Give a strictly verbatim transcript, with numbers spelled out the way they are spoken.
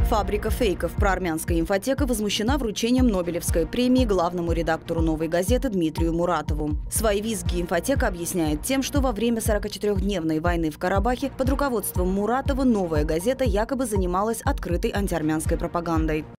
Фабрика фейков проармянская инфотека возмущена вручением Нобелевской премии главному редактору «Новой газеты» Дмитрию Муратову. Свои визги инфотека объясняет тем, что во время сорокачетырёхдневной войны в Карабахе под руководством Муратова «Новая газета» якобы занималась открытой антиармянской пропагандой.